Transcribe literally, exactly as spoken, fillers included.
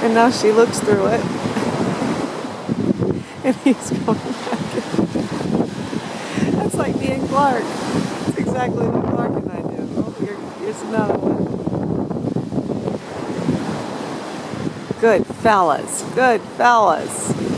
And now she looks through it. And he's going back in. That's like me and Clark. That's exactly what Clark and I do. Oh, here, here's another one. Good fellas. Good fellas.